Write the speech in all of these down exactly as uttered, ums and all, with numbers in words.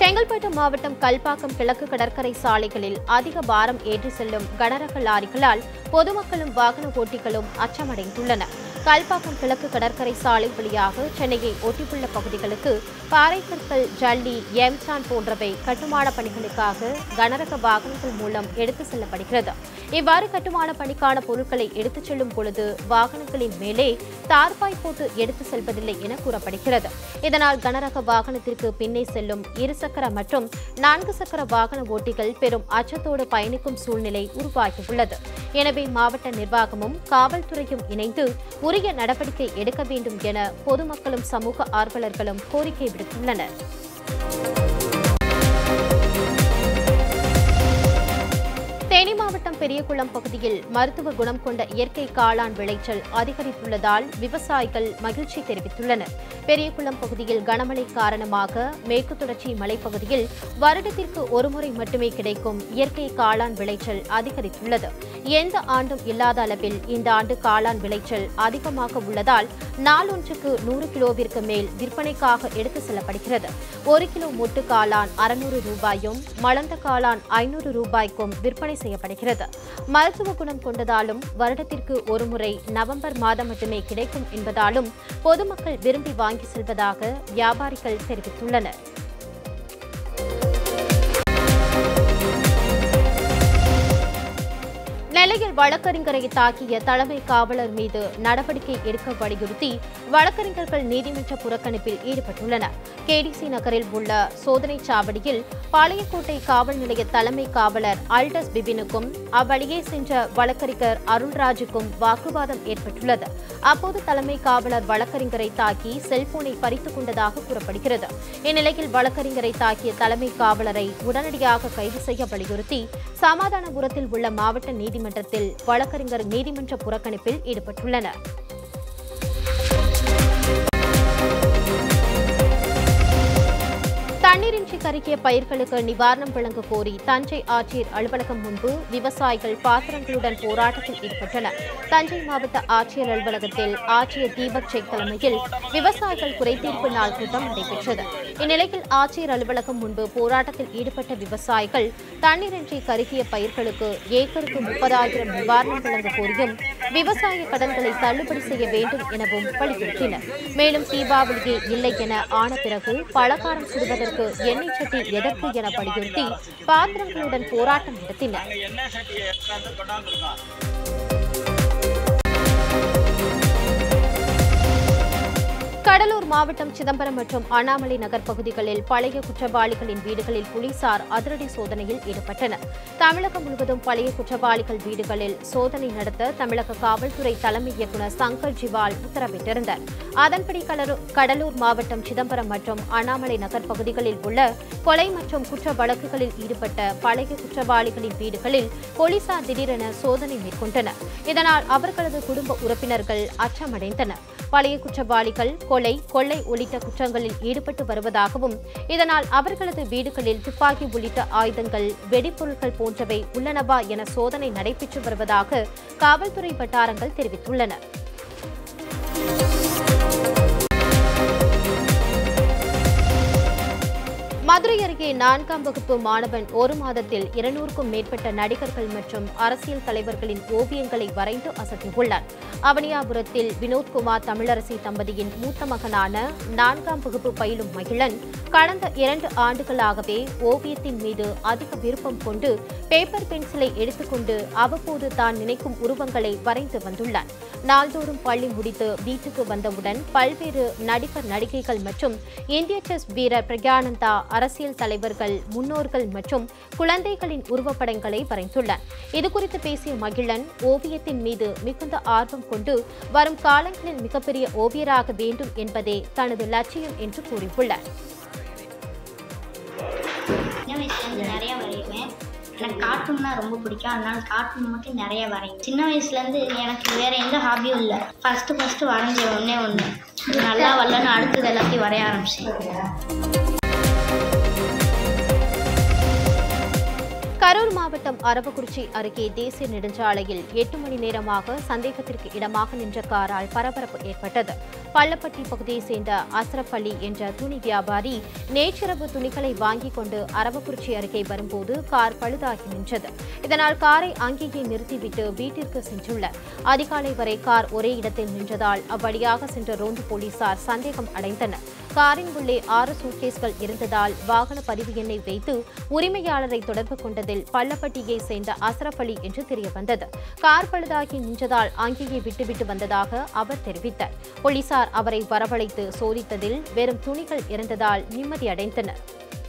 செங்கல்பட்டு மாவட்டம் கல்பாக்கம் கிழக்கு கடற்கரை சாலைகளில் அதிக பாரம் ஏற்றி செல்லும் கனரக லாரிகளால் பொதுமக்களும் வாகன ஓட்டிகளும் அச்சமடைந்துள்ளனர். கல்பாக்கம் கிழக்கு கடற்கரை சாலை வழியாக சென்னையை ஒட்டியுள்ள பகுதிகளுக்கு பாறைக்கற்கள், ஜல்லி, எம்சான் போன்றவை கட்டுமான பணிகளுக்காக கனரக வாகனங்கள் மூலம் எடுத்து செல்லப்படுகிறது. இவ்வாறு கட்டுமான பணிக்கான பொருட்களை எடுத்துச் செல்லும் பொழுது வாகனங்களின் மேலே தார்பாய் போட்டு எடுத்து செல்வதில்லை என கூறப்படுகிறது. இதனால் கனரக வாகனத்திற்கு பின்னே செல்லும் இருசக்கர மற்றும் நான்கு சக்கர வாகன ஓட்டிகள் பெரும் அச்சத்தோடு பயணிக்கும் சூழ்நிலை உருவாகியுள்ளது. எனவே மாவட்ட நிர்வாகமும் காவல்துறையும் இணைந்து உரிய நடவடிக்கை எடுக்க வேண்டும் என பொதுமக்களும் சமூக ஆர்வலர்களும் கோரிக்கை விடுத்துள்ளனர். தேனி மாவட்டம் பெரியகுளம் பகுதியில் மருத்துவ குணம் கொண்ட இயற்கை காளான் விளைச்சல் அதிகரித்துள்ளதால் விவசாயிகள் மகிழ்ச்சி தெரிவித்துள்ளனர். பெரியகுளம் பகுதியில் கனமழை காரணமாக மேற்கு தொடர்ச்சி மலைப்பகுதியில் வருடத்திற்கு ஒருமுறை மட்டுமே கிடைக்கும் இயற்கை காளான் விளைச்சல் அதிகரித்துள்ளது. எந்த ஆண்டும் இல்லாத அளவில் இந்த ஆண்டு காளான் விளைச்சல் அதிகமாக உள்ளதால் நாளொன்றுக்கு நூறு கிலோவிற்கு மேல் விற்பனைக்காக எடுத்து செல்லப்படுகிறது. ஒரு கிலோ மொட்டு காளான் அறுநூறு ரூபாயும் மலர்ந்த காளான் ஐநூறு ரூபாய்க்கும் விற்பனை செய்யப்படுகிறது. மருத்துவ குணம் கொண்டதாலும் வருடத்திற்கு ஒருமுறை நவம்பர் மாதம் மட்டுமே கிடைக்கும் என்பதாலும் பொதுமக்கள் விரும்பி வாங்கி செல்வதாக வியாபாரிகள் தெரிவித்துள்ளனர். நெல்லையில் வழக்கறிஞரை தாக்கிய தலைமை காவலர் மீது நடவடிக்கை எடுக்க வலியுறுத்தி வழக்கறிஞர்கள் நீதிமன்ற புறக்கணிப்பில் ஈடுபட்டுள்ளனர். கேடிசி நகரில் உள்ள சோதனைச் சாவடியில் பாளையங்கோட்டை காவல் நிலைய தலைமை காவலர் அல்டஸ் பிபினுக்கும் அவ்வழியே சென்ற வழக்கறிஞர் அருள்ராஜுக்கும் வாக்குவாதம் ஏற்பட்டுள்ளது. அப்போது தலைமை காவலர் வழக்கறிஞரை தாக்கி செல்போனை பறித்துக் கொண்டதாக கூறப்படுகிறது. இந்நிலையில் வழக்கறிஞரை தாக்கிய தலைமை காவலரை உடனடியாக கைது செய்ய வலியுறுத்தி சமாதானபுரத்தில் உள்ள மாவட்ட நீதிமன்றத்தில் வழக்கறிஞர் நீதிமன்ற புறக்கணிப்பில் ஈடுபட்டுள்ளனர். தண்ணீரின்றி கருகிய பயிர்களுக்கு நிவாரணம் வழங்க கோரி தஞ்சை ஆட்சியர் அலுவலகம் முன்பு விவசாயிகள் பாத்திரங்களுடன் போராட்டத்தில் ஈடுபட்டனர். தஞ்சை மாவட்ட ஆட்சியர் அலுவலகத்தில் ஆட்சியர் தீபக் ஜெய் தலைமையில் விவசாயிகள் குறைதீர்ப்பு நாள் கூட்டம் நடைபெற்றது. இந்நிலையில் ஆட்சியர் அலுவலகம் முன்பு போராட்டத்தில் ஈடுபட்ட விவசாயிகள் தண்ணீரின்றி கருகிய பயிர்களுக்கு ஏக்கருக்கு முப்பதாயிரம் நிவாரணம் வழங்க கோரியும் விவசாய கடன்களை தள்ளுபடி செய்ய வேண்டும் எனவும் வலியுறுத்தினர். மேலும் தீபாவளியே இல்லை என ஆன பிறகு பலகாரம் சுடுவதற்கு எண்ணெய் சட்டி எதற்கு என வலியுறுத்தி பாத்திரங்களுடன் போராட்டம் நடத்தினர். கடலூர் மாவட்டம் சிதம்பரம் மற்றும் அண்ணாமலை நகர் பகுதிகளில் பழைய குற்றவாளிகளின் வீடுகளில் போலீசார் அதிரடி சோதனையில் ஈடுபட்டனர். தமிழகம் முழுவதும் பழைய குற்றவாளிகள் வீடுகளில் சோதனை நடத்த தமிழக காவல்துறை தலைமை இயக்குநர் சங்கர் ஜிவால் உத்தரவிட்டிருந்தார். அதன்படி கடலூர் மாவட்டம் சிதம்பரம் மற்றும் அண்ணாமலை நகர் பகுதிகளில் உள்ள கொலை மற்றும் குற்ற வழக்குகளில் ஈடுபட்ட பழைய குற்றவாளிகளின் வீடுகளில் போலீசார் திடீரென சோதனை மேற்கொண்டனர். இதனால் அவர்களது குடும்ப உறுப்பினர்கள் அச்சமடைந்தனர். பழைய குற்றவாளிகள் கொலை, கொள்ளை உள்ளிட்ட குற்றங்களில் ஈடுபட்டு வருவதாகவும் இதனால் அவர்களது வீடுகளில் துப்பாக்கி உள்ளிட்ட ஆயுதங்கள், வெடிப்பொருட்கள் போன்றவை உள்ளனவா என சோதனை நடைபெற்று வருவதாக காவல்துறை வட்டாரங்கள் தெரிவித்துள்ளன. மதுரை அருகே நான்காம் வகுப்பு மாணவன் ஒரு மாதத்தில் இருநூறுக்கும் மேற்பட்ட நடிகர்கள் மற்றும் அரசியல் தலைவர்களின் ஓவியங்களை வரைந்து அசத்தியுள்ளார். அவனியாபுரத்தில் வினோத்குமார் தமிழரசி தம்பதியின் மூத்த மகனான நான்காம் வகுப்பு பயிலும் மகிழன் கடந்த இரண்டு ஆண்டுகளாகவே ஓவியத்தின் மீது அதிக விருப்பம் கொண்டு பேப்பர் பென்சிலை எடுத்துக்கொண்டு அவ்வப்போது தான் நினைக்கும் உருவங்களை வரைந்து வந்துள்ளார். நாள்தோறும் பள்ளி முடித்து வீட்டுக்கு வந்தவுடன் பல்வேறு நடிகர், நடிகைகள் மற்றும் இந்திய செஸ் வீரர் பிரக்யானந்தா, அரசியல் தலைவர்கள், முன்னோர்கள் மற்றும் குழந்தைகளின் உருவப்படங்களை வரைந்துள்ளார். இதுகுறித்து பேசிய மகிழன் ஓவியத்தின் மீது மிகுந்த ஆர்வம் கொண்டு வரும் காலங்களில் மிகப்பெரிய ஓவியராக வேண்டும் என்பதே தனது லட்சியம் என்று கூறியுள்ளார். எனக்கு கார்ட்டூன்னா ரொம்ப பிடிக்கும். அதனால கார்ட்டூன் மட்டும் நிறைய வரையும். சின்ன வயசுலேருந்து எனக்கு வேறு எந்த ஹாபியும் இல்லை. ஃபஸ்ட்டு ஃபஸ்ட்டு வரைஞ்ச ஒன்றே ஒன்று நல்லா வரலன்னு அடுத்தது எல்லாத்தையும் வரைய ஆரம்பிச்சேன். கரூர் மாவட்டம் அரவக்குறிச்சி அருகே தேசிய நெடுஞ்சாலையில் எட்டு மணி நேரமாக சந்தேகத்திற்கு இடமாக நின்ற காரால் பரபரப்பு ஏற்பட்டது. பள்ளப்பட்டி பகுதியைச் சேர்ந்த அஸ்ரப் அலி என்ற துணி வியாபாரி நேற்றிரவு துணிகளை வாங்கிக் கொண்டு அரவக்குறிச்சி அருகே வரும்போது கார் பழுதாகி நின்றது. இதனால் காரை அங்கேயே நிறுத்திவிட்டு வீட்டிற்கு சென்றுள்ளார். அதிகாலை வரை கார் ஒரே இடத்தில் நின்றதால் அவ்வழியாக சென்ற ரோந்து போலீசார் சந்தேகம் அடைந்தனர். காரின் உள்ளே ஆறு சூட்கேஸ்கள் இருந்ததால் வாகன பதிவு எண்ணை வைத்து உரிமையாளரை தொடர்பு கொண்டதில் பள்ளப்பட்டியை சேர்ந்த அஸ்ரப் அலி என்று தெரியவந்தது. கார் பழுதாகி நின்றதால் அங்கேயே விட்டுவிட்டு வந்ததாக அவர் தெரிவித்தார். போலீசார் அவரை வரவழைத்து சோதித்ததில் வெறும் துணிகள் இருந்ததால் நிம்மதியடைந்தனர்.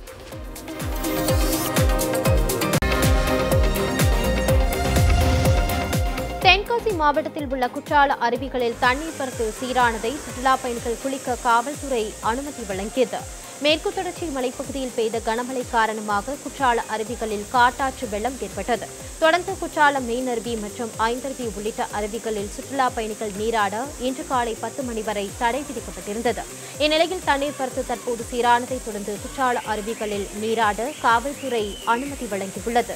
தென்காசி மாவட்டத்தில் உள்ள குற்றால அருவிகளில் தண்ணீர் வரத்து சீரானதை சுற்றுலா பயணிகள் குளிக்க காவல்துறை அனுமதி வழங்கியது. மேற்கு தொடர்ச்சி மலைப்பகுதியில் பெய்த கனமழை காரணமாக குற்றால அருவிகளில் காட்டாற்று வெள்ளம் ஏற்பட்டது. தொடர்ந்து குற்றாலம் மெயின் அருவி மற்றும் ஐந்தருவி உள்ளிட்ட அருவிகளில் சுற்றுலா பயணிகள் நீராட இன்று காலை பத்து மணி வரை தடை விதிக்கப்பட்டிருந்தது. இந்நிலையில் தண்ணீர் வரத்து தற்போது சீரானதை தொடர்ந்து குற்றால அருவிகளில் நீராட காவல்துறை அனுமதி வழங்கியுள்ளது.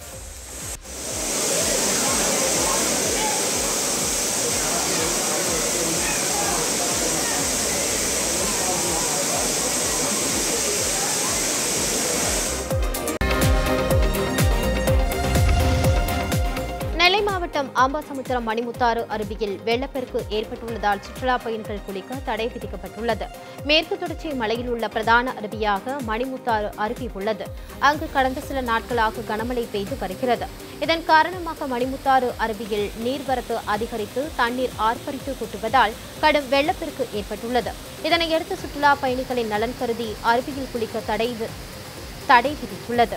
நெல்லை மாவட்டம் ஆம்பாசமுத்திரம் மணிமுத்தாறு அருவியில் வெள்ளப்பெருக்கு ஏற்பட்டுள்ளதால் சுற்றுலா பயணிகள் குளிக்க தடை விதிக்கப்பட்டுள்ளது. மேற்கு தொடர்ச்சி மலையில் உள்ள பிரதான அருவியாக மணிமுத்தாறு அருவி உள்ளது. அங்கு கடந்த சில நாட்களாக கனமழை பெய்து வருகிறது. இதன் காரணமாக மணிமுத்தாறு அருவியில் நீர்வரத்து அதிகரித்து தண்ணீர் ஆர்ப்பரித்து கொட்டுவதால் கடும் வெள்ளப்பெருக்கு ஏற்பட்டுள்ளது. இதனையடுத்து சுற்றுலா பயணிகளின் நலன் கருதி அருவியில் குளிக்க தடை தடை விதித்துள்ளது.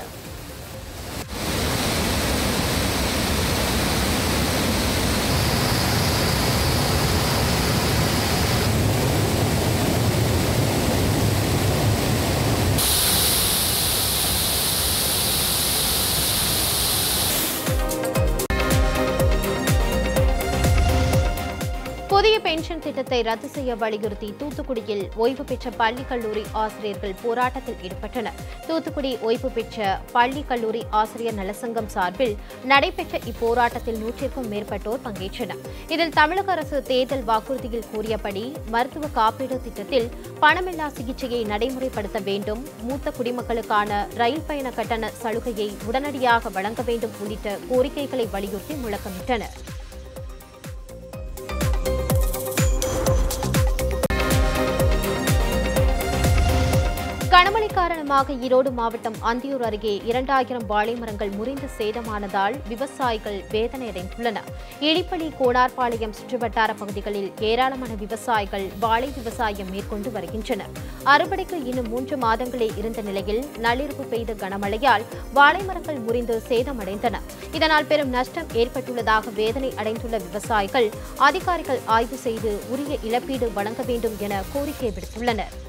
புதிய பென்ஷன் திட்டத்தை ரத்து செய்ய வலியுறுத்தி தூத்துக்குடியில் ஓய்வு பெற்ற பள்ளி கல்லூரி ஆசிரியர்கள் போராட்டத்தில் ஈடுபட்டனர். தூத்துக்குடி ஓய்வு பெற்ற பள்ளி கல்லூரி ஆசிரியர் நலசங்கம் சார்பில் நடைபெற்ற இப்போராட்டத்தில் நூற்றிற்கும் மேற்பட்டோர் பங்கேற்றனர். இதில் தமிழக அரசு தேர்தல் வாக்குறுதியில் கூறியபடி மருத்துவ காப்பீடு திட்டத்தில் பணமில்லா சிகிச்சையை நடைமுறைப்படுத்த வேண்டும், மூத்த குடிமக்களுக்கான ரயில் பயண கட்டண சலுகையை உடனடியாக வழங்க வேண்டும் உள்ளிட்ட கோரிக்கைகளை வலியுறுத்தி முழக்கமிட்டனர். கனமழை காரணமாக ஈரோடு மாவட்டம் அந்தியூர் அருகே இரண்டாயிரம் வாழை மரங்கள் முறிந்து சேதமானதால் விவசாயிகள் வேதனையடைந்துள்ளனர். இடிப்பள்ளி கோடார்பாளையம் சுற்றுவட்டார பகுதிகளில் ஏராளமான விவசாயிகள் வாழை விவசாயம் மேற்கொண்டு வருகின்றனர். அறுவடைக்கு இன்னும் மூன்று மாதங்களே இருந்த நிலையில் நள்ளிரவு பெய்த கனமழையால் வாழை மரங்கள் முறிந்து சேதமடைந்தன. இதனால் பெரும் நஷ்டம் ஏற்பட்டுள்ளதாக வேதனை அடைந்துள்ள விவசாயிகள் அதிகாரிகள் ஆய்வு செய்து உரிய இழப்பீடு வழங்க வேண்டும் என கோரிக்கை விடுத்துள்ளனர்.